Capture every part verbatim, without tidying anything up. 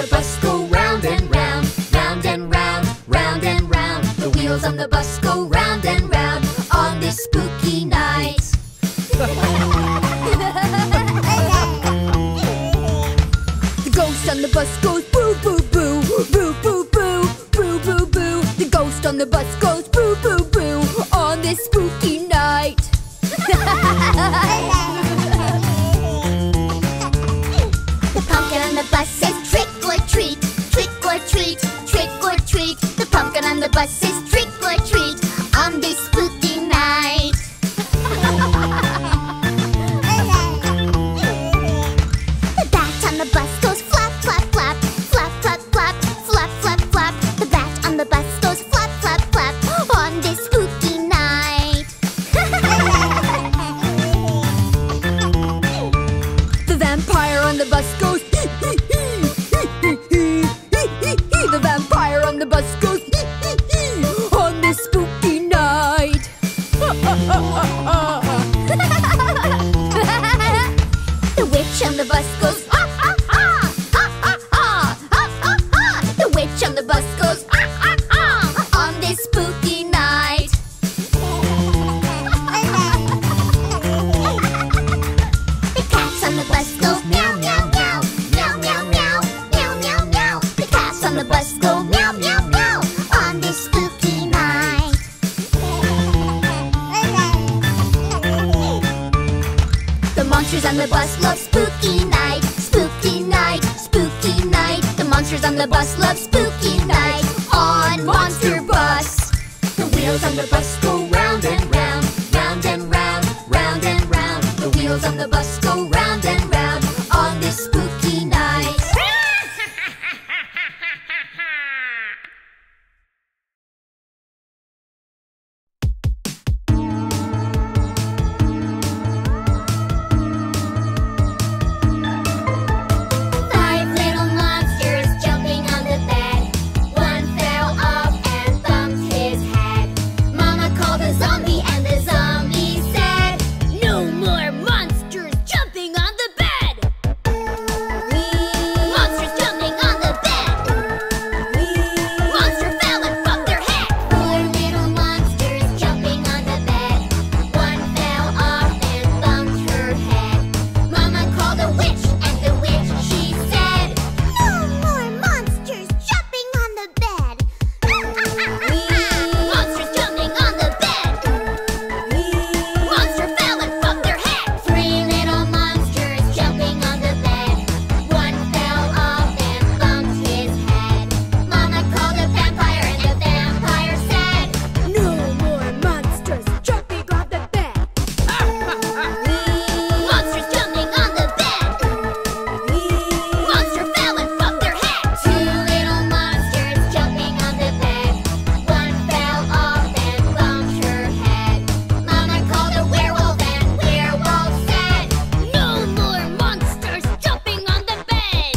the bus go round and round, round and round, round and round. The wheels on the bus go round and round on this spooky night. The ghost on the bus goes boo boo boo, boo boo boo, boo boo boo. The ghost on the bus goes boo boo boo on this spooky night. The pumpkin on the bus says trick or treat, trick or treat, trick or treat. The pumpkin on the bus says trick or treat on this spooky night. The bat on the bus goes flap, flap, flap, flap, flap, flap, flap, flap, flap. The bat on the bus goes flap, flap, flap on this spooky night. The vampire on the bus goes hee hee hee, hee hee hee, hee hee. The vampire on the bus goes hee hee hee on this spooky night. The witch on the bus goes ah ah ah, ah ah ah, ah ah ah. The witch on the bus goes ah ah ah on this spooky night. The cats on the bus go meow meow meow, meow meow meow, meow meow meow. The cats on the bus go meow meow meow on this spooky night. The monsters on the bus love spooky night, spooky night, spooky night. The monsters on the bus love spooky night on Monster Bus. The wheels on the bus go round and round, round and round, round and round. The wheels on the bus go round and round on this spooky night. Five little monsters jumping on the bed. One fell off and bumped his head. Mama called a zombie and the zombie said, "No more monsters jumping on the bed." Monsters jumping on the bed. Monster fell and bumped their head. Four little monsters jumping on the bed. One fell off and bumped her head. Mama called a witch and the witch she said, "No more monsters jumping on the bed." Monsters jumping on the bed. Monster fell and bumped their head. Three little monsters jumping on the bed. One fell off and bumped his head. Mama called a vampire and the vampire said, "No more monsters jumping on the bed." Monsters jumping on the bed. Monster fell and bumped their head. Two little monsters jumping on the bed. One fell off and bumped her head. Mama called a werewolf and werewolf said, "No more monsters jumping on the bed."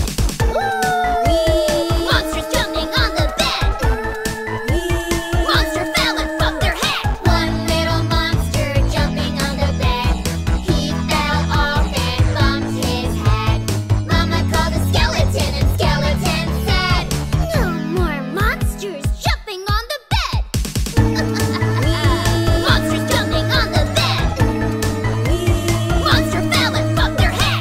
Monsters jumping on the bed. Monster fell and bumped their head. One little monster jumping on the bed. He fell off and bumped his head. Mama called a skeleton and skeleton said, "No more monsters jumping on the bed." Monsters jumping on the bed. Monster fell and bumped their head.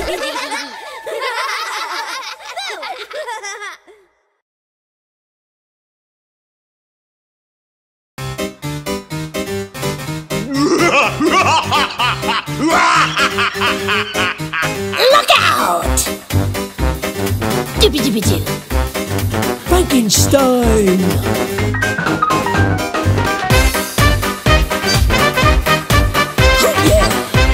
Look out! Doobie doobie doo. Frankenstein! Oh yeah!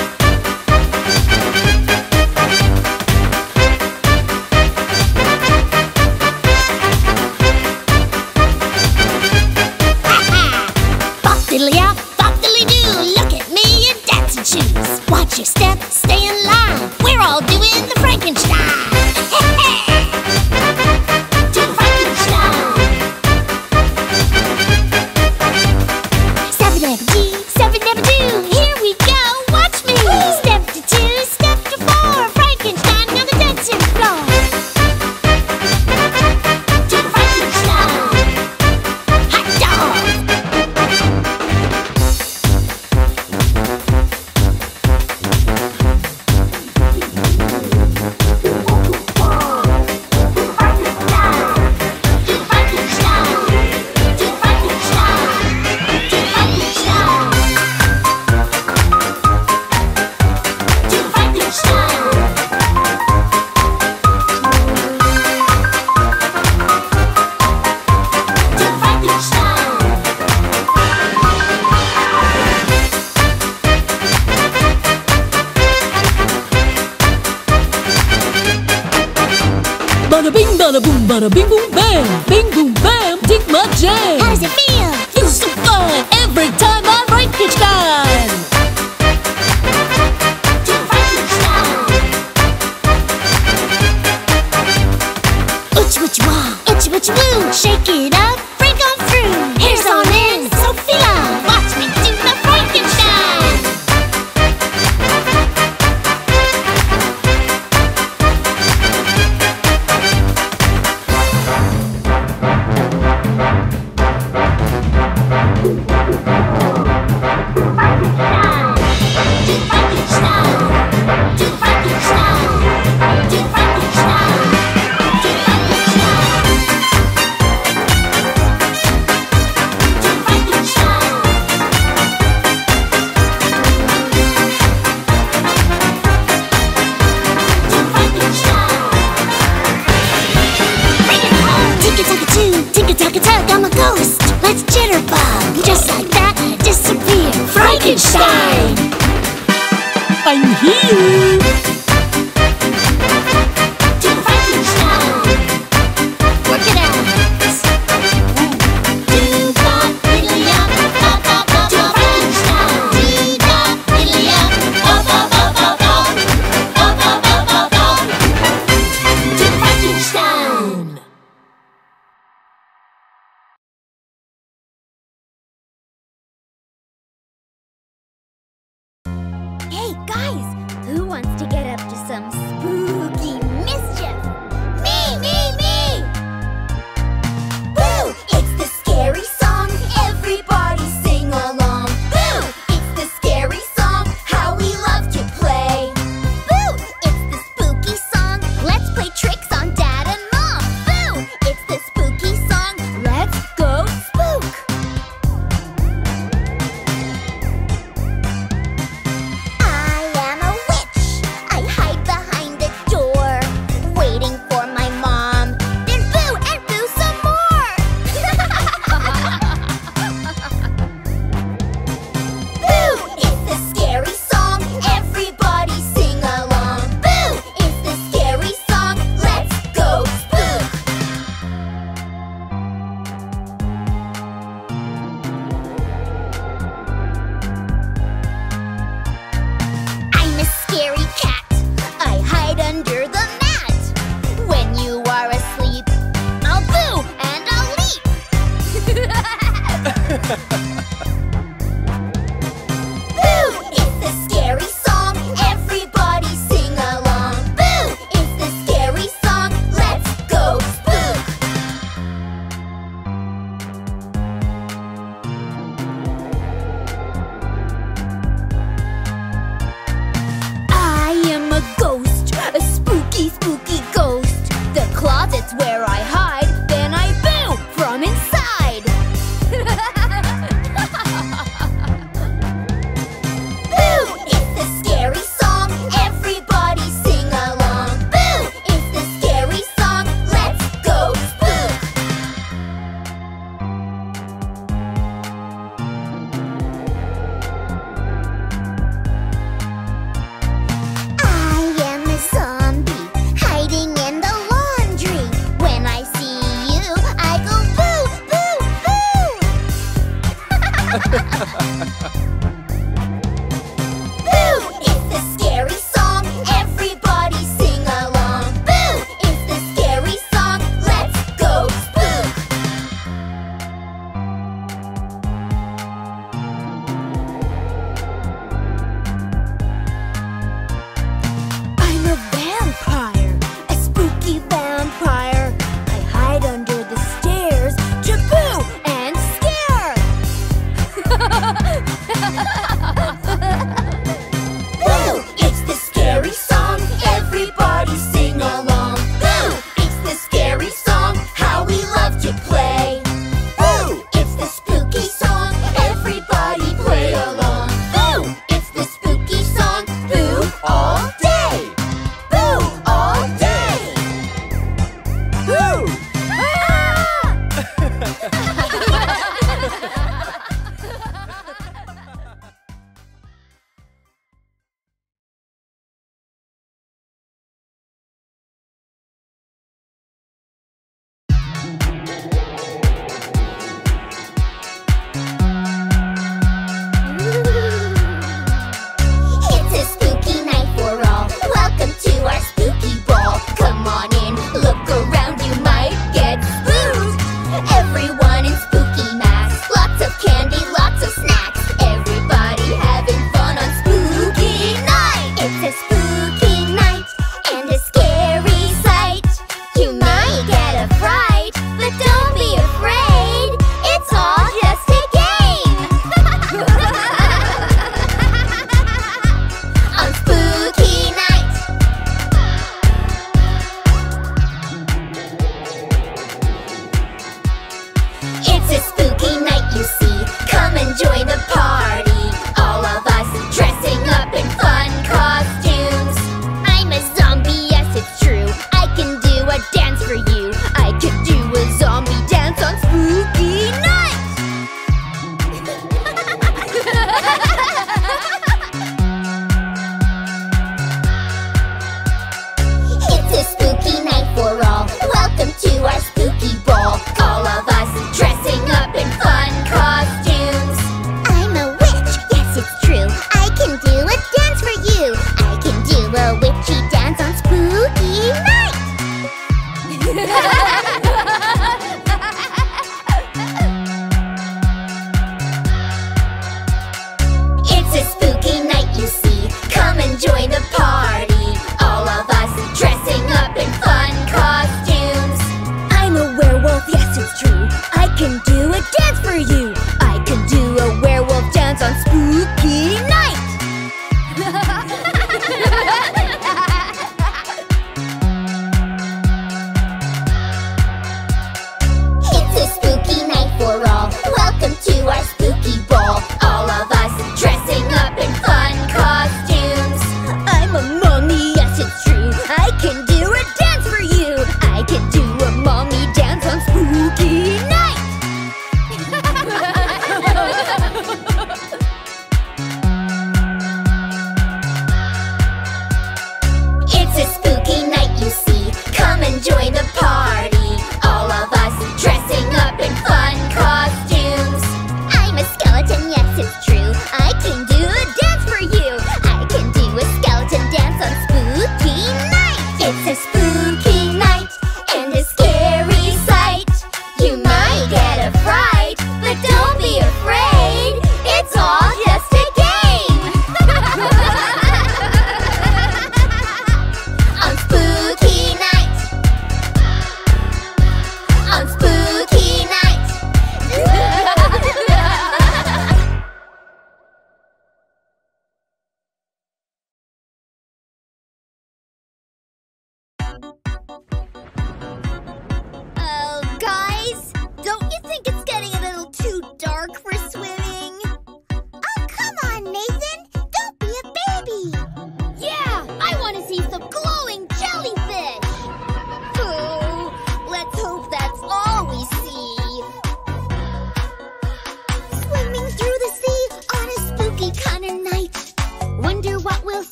Bop diddly out, bop diddly doo. Look at me in dancing shoes. Watch your step, stay in line. We're all doing the Frankenstein. Do Frankenstein. Bada bing boom bam, bing boom bam, dig my jam. How does it feel? Feels so fun every time I'm Frankenstein. Do Frankenstein. Itch witch wah, itch witch woo, shake it up, break on through. Here's on in, Sophia, watch me do the Frankenstein. I'm a ghost, let's jitterbug. Just like that, I disappear. Frankenstein! I'm here. Do Frankenstein! Work it out. Do bop, diddly up, bop, bop, bop, do Frankenstein. Do bop, diddly up, bop, bop, bop, bop, bop, bop, bop, bop, bop, bop. Do Frankenstein! Hey guys, who wants to get up to some spooky mischief? Me, me, me! Boo! It's the scary song, everybody sing along. Boo! It's the scary song, how we love to play. Boo! It's the spooky song, let's play tricks on Dad and Mom. Boo! It's the spooky song, let's go spook. I am a witch. I hide behind the door, waiting for my mom. Then boo and boo some more. Boo! It's the scary song. Everybody sing along. Boo! It's the scary song. Let's go spook. I'm a scary cat. I hide under the mat. When you are asleep, I'll boo and I'll leap. Boo! It's the scary song. Everybody sing along. Boo! It's the scary song. Let's go spook. I am a ghost, a spooky, spooky ghost. The closet's where I hide, then I boo from inside. Boo! It's the scary song, everybody sing along. Boo! It's the scary song, let's go spook. I am a zombie hiding in the laundry. When I see you, I go boo, boo, boo. Boo! It's the scary song. Everybody sing along. Boo! It's the scary song. Let's go spook. I'm a vampire, a spooky vampire. I hide under the stairs to boo and scare.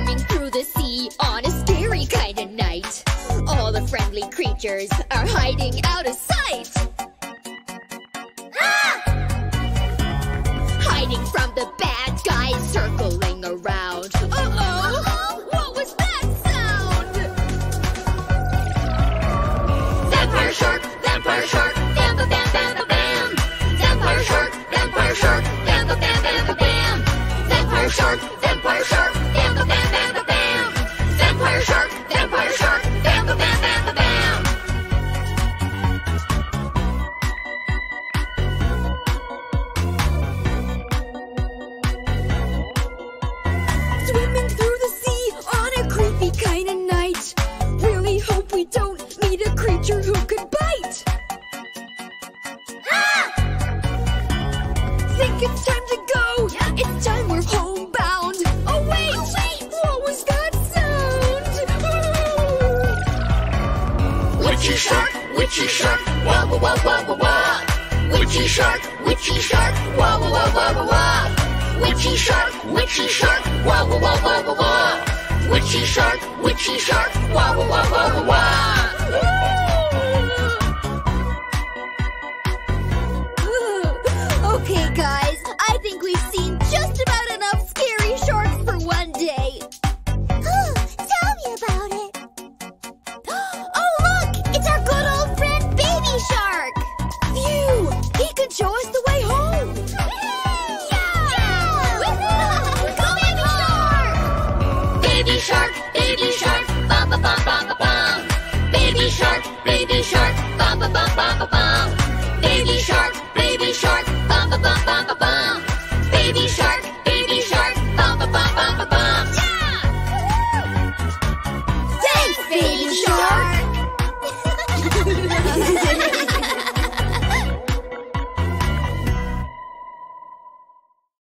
Swimming through the sea on a scary kind of night. All the friendly creatures are hiding out of sight. Ah! Hiding from the bad guys circling around. Uh-oh! Uh-oh. What was that sound? Vampire shark, vampire shark, bam ba bam bam ba bam. Vampire shark, vampire shark, bam ba bam bam ba bam. Vampire shark, vampire shark, bam ba bam bam ba bam. Vampire shark, vampire shark, bam ba bam bam ba bam. Swimming through the sea on a creepy kind of night. Really hope we don't meet a creature who could bite. Ah! Think it's time to go. It's time we're homebound. Oh wait, oh, wait. What was that sound? Ooh. Witchy shark, witchy shark, wah wah wah wah wah wah. Witchy shark, witchy shark, wah wah wah wah wah wah. Witchy shark, witchy shark, wah wah wah wah wah wah. Witchy shark, witchy shark, wah wah wah wah wah wah. Okay, guys, I think we've seen just about enough scary sharks for one day. Tell me about it. Oh, look! It's our good old friend, Baby Shark! Phew! He can show us the way home! Yeah! Go, Baby Shark! Baby Shark, Baby Shark, bum ba bum bum ba bum. Baby Shark, Baby Shark, bum ba bum bum ba